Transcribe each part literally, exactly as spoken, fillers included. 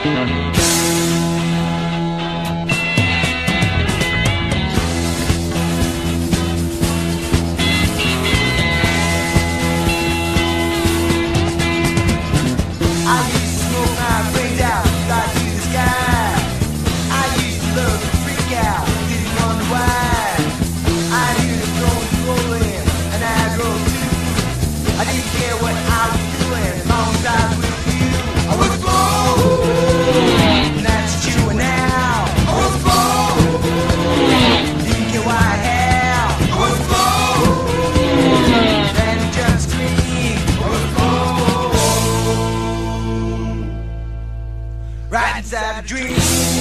Inside a dream.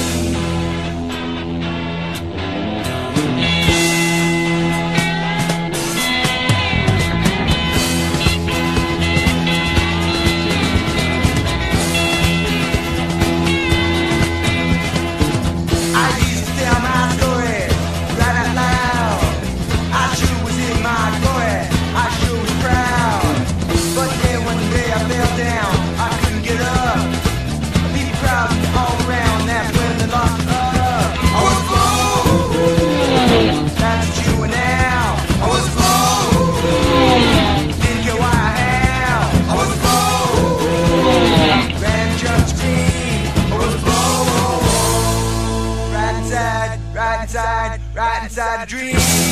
Right inside a dream.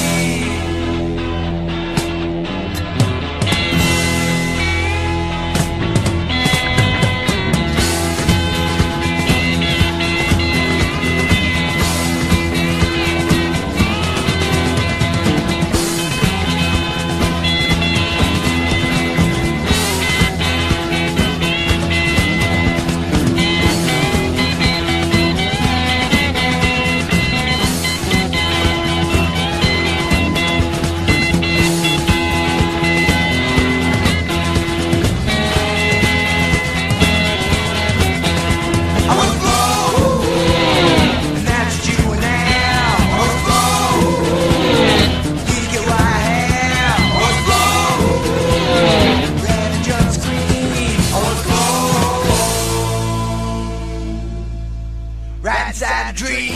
Right inside a dream.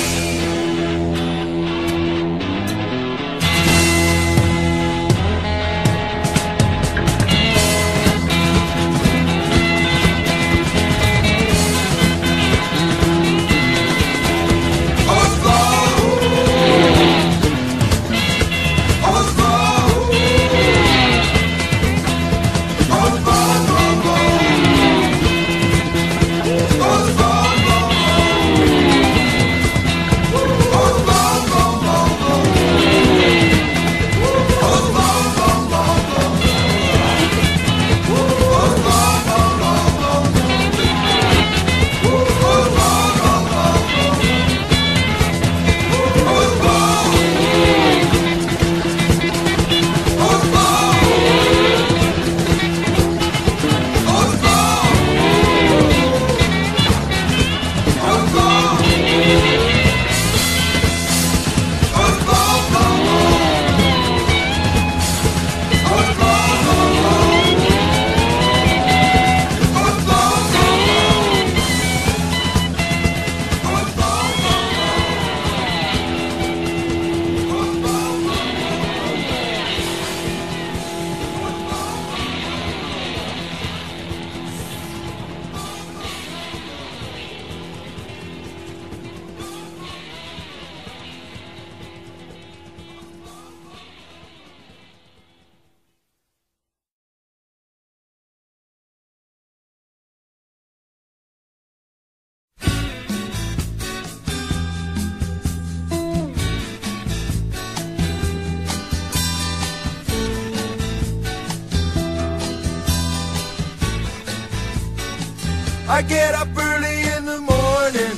I get up early in the morning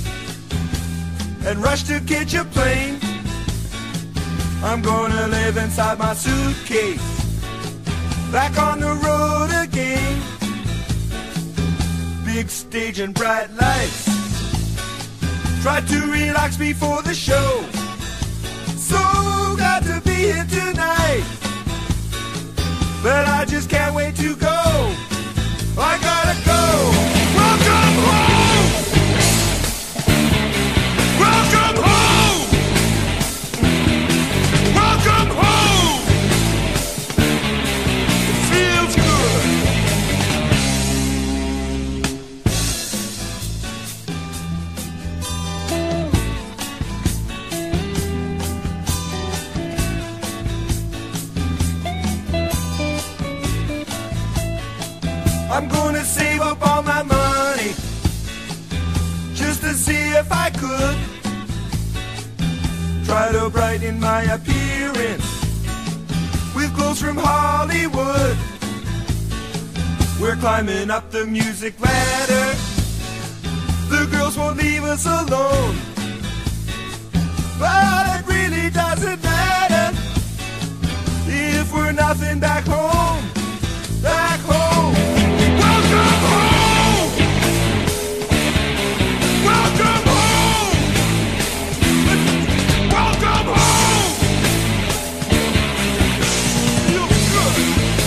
and rush to catch a plane. I'm gonna live inside my suitcase, back on the road again. Big stage and bright lights, try to relax before the show. So glad to be here tonight, but I just can't wait to go. I gotta go. Welcome home. I'm gonna save up all my money just to see if I could try to brighten my appearance with clothes from Hollywood. We're climbing up the music ladder. The girls won't leave us alone, but it really doesn't matter if we're nothing back home. Back home. Welcome home. Welcome home. Welcome home. Feels good.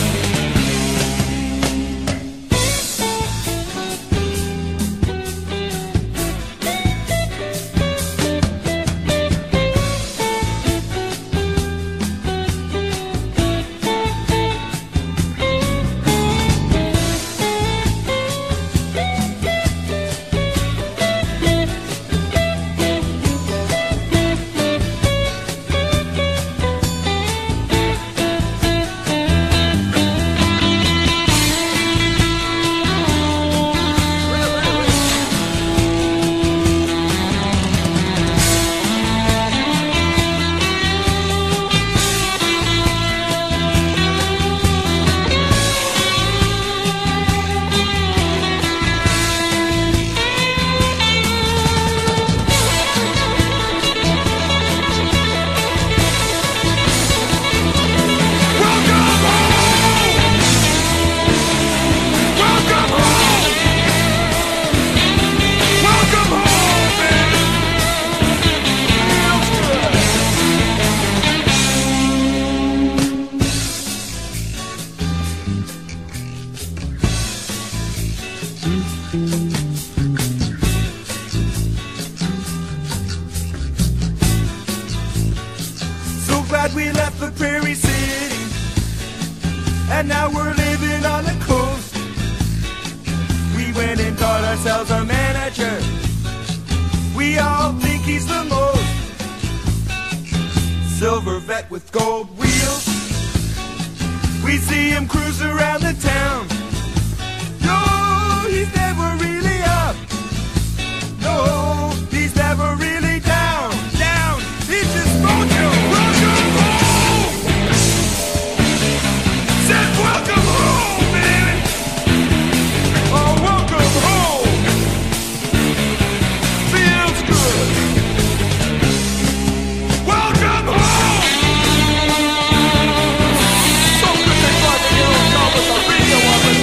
So glad we left the Prairie City, and now we're living on the coast. We went and got ourselves a manager. We all think he's the most. Silver vet with gold wheels. We see him cruise around the town. No, he's never really up. No, he's never really down. Down, he's just mojo. Welcome home. Said welcome home, baby. Oh, welcome home. Feels good. Welcome home. So good they brought the old job with the radio on the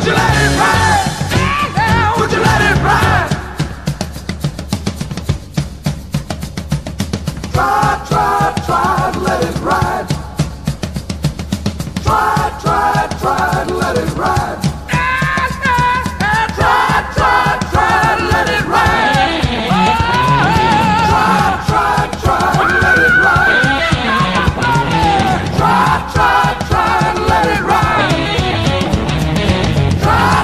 you let it ride? Would you let it ride? Try, try, try to let it ride. Try, try, try to let it ride. Try, try, try to let it ride. Try, try, try to let it ride. Try, try, try to let it ride. Try,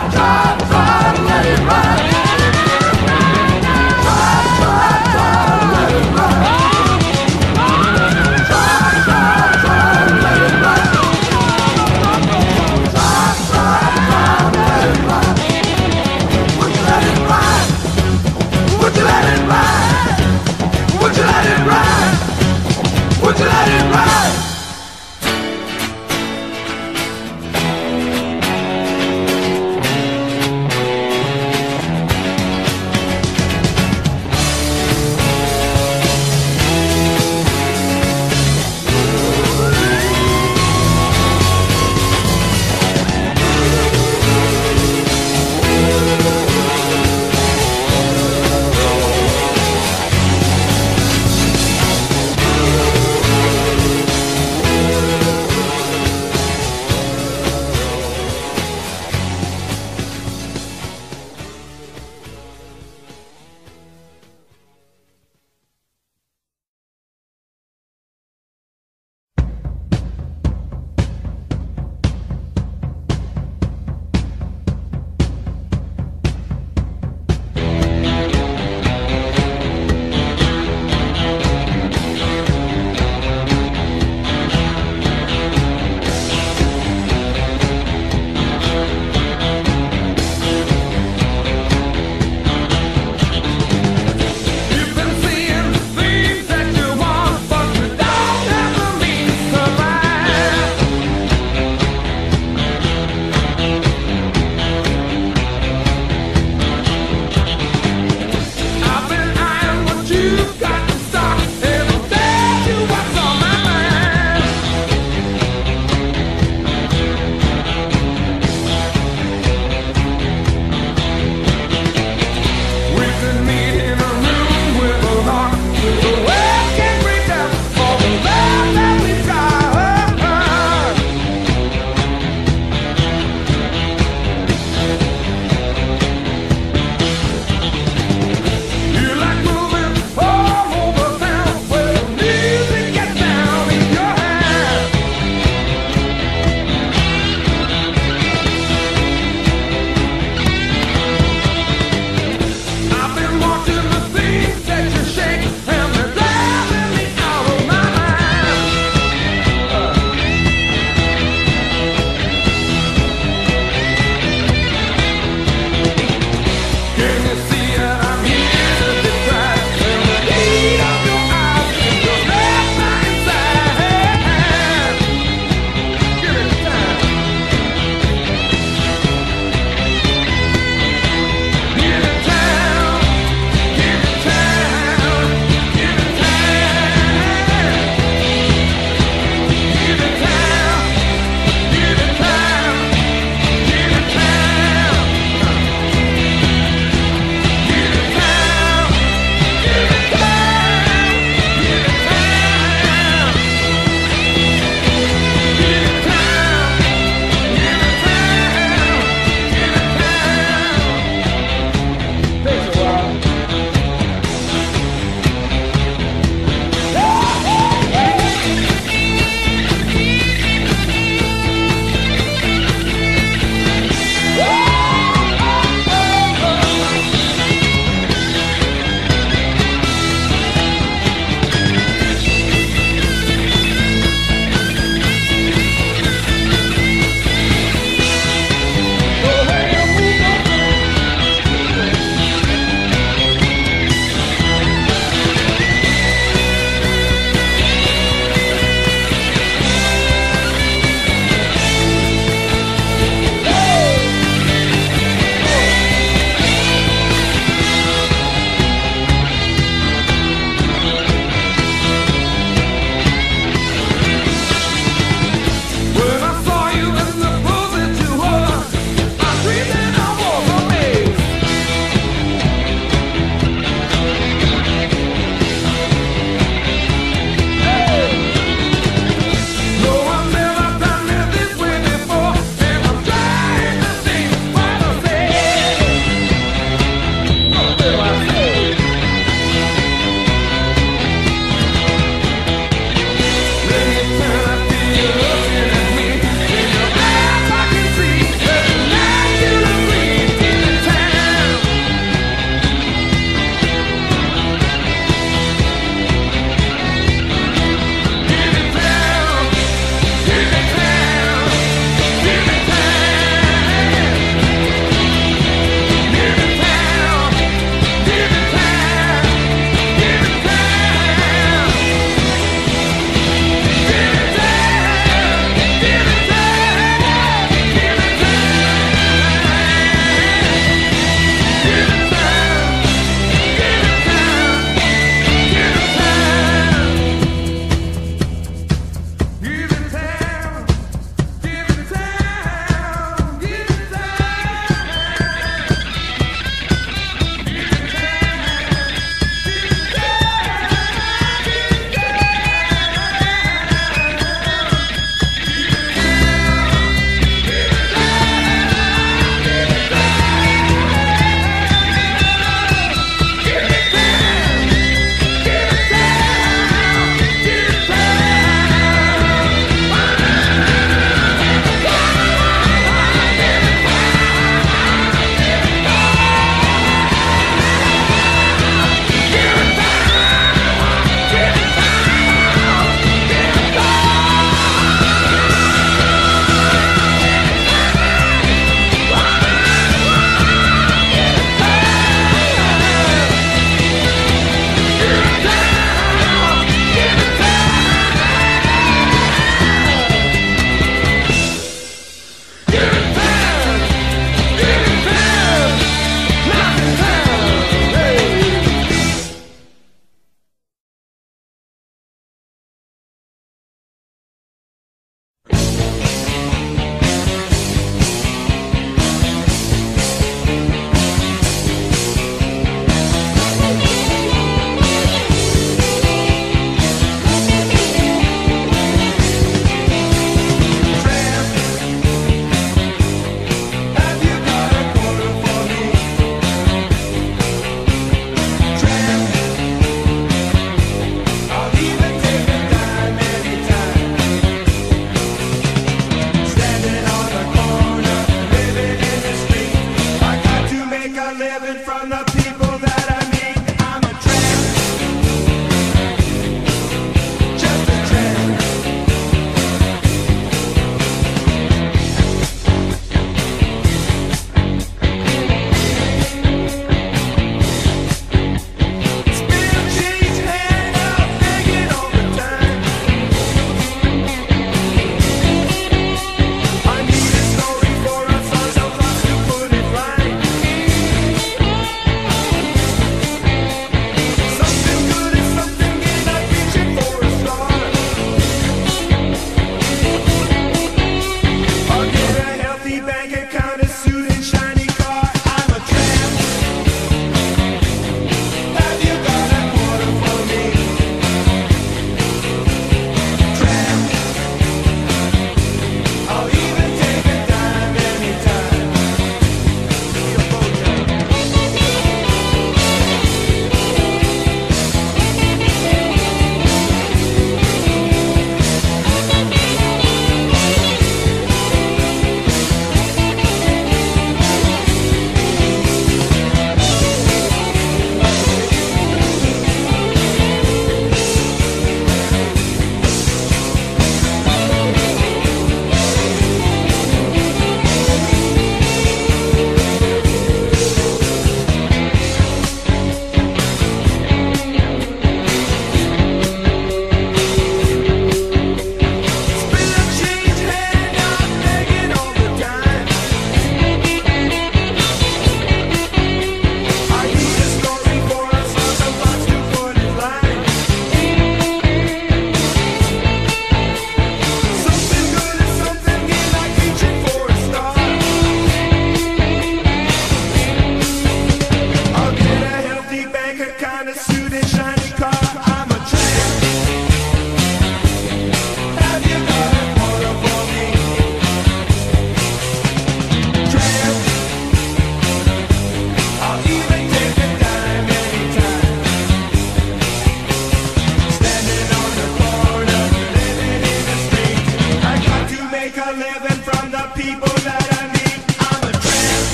make a living from the people that I meet. I'm a tramp,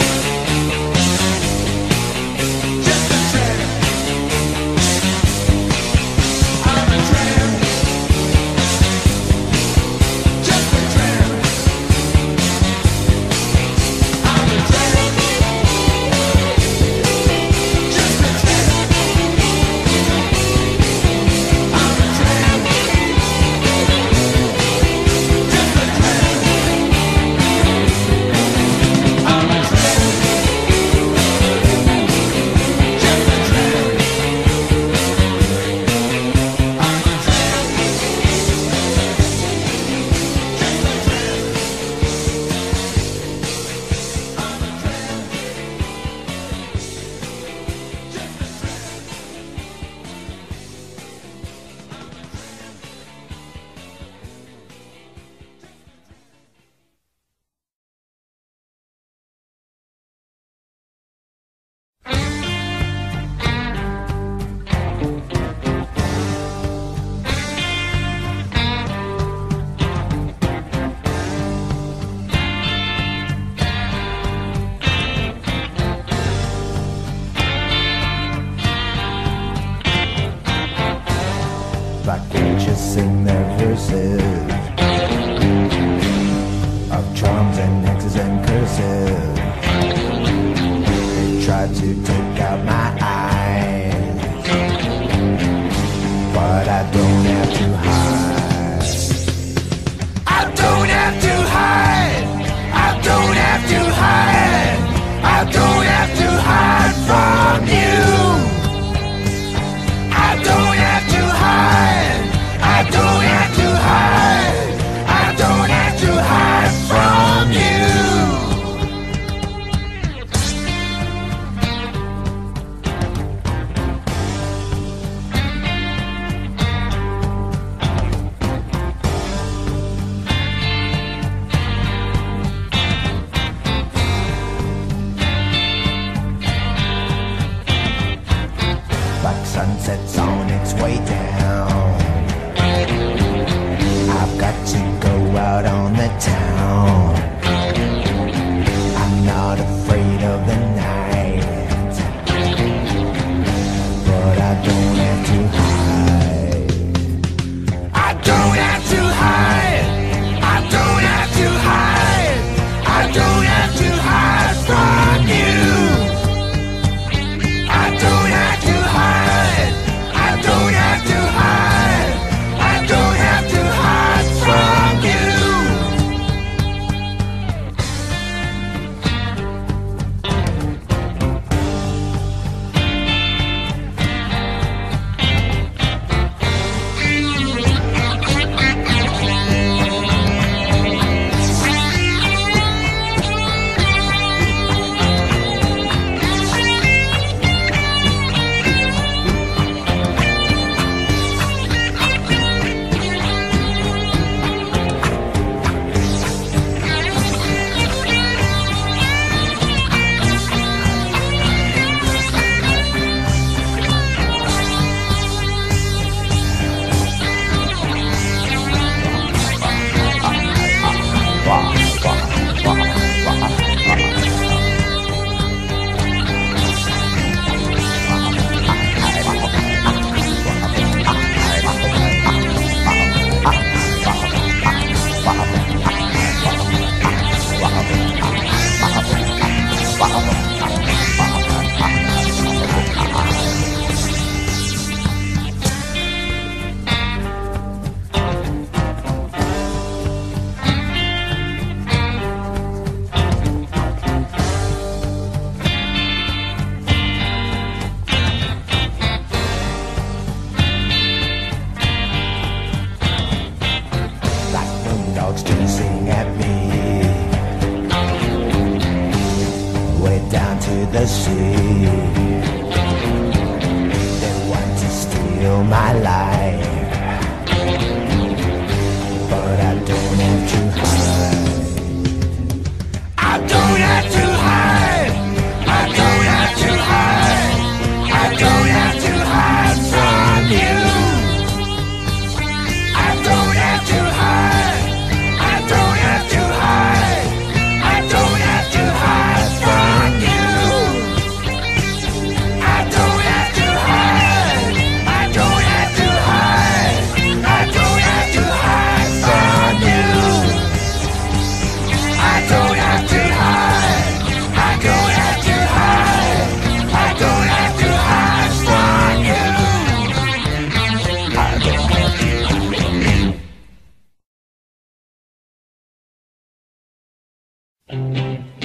just a tramp. I'm a tramp, just a tramp. I'm a tramp, just a tramp. I'm a tramp, just a tramp. I'm a tramp, just a tramp. I'm a tramp, just a tramp. I'm a tramp, just a like witches in their verses of charms and hexes and curses. They tried to take out my eyes, but I don't have to hide. I don't have to hide. I don't have to hide. I don't have to hide from you. I don't have to hide. I don't have to hide. I don't have to hide from you. Like sunset's on its way down, I've got to go out on the town. I'm not afraid of the night, but I don't have to hide. I don't have to hide. I don't have to hide. I don't have to hide from you. I don't have to hide. I don't have to hide. I don't have to hide from you. Dogs chasing at me, way down to the sea. They want to steal my life, but I don't have to hide. I don't have to hide. I don't have to hide. I don't have to hide from you. I don't have to hide. I don't have Thank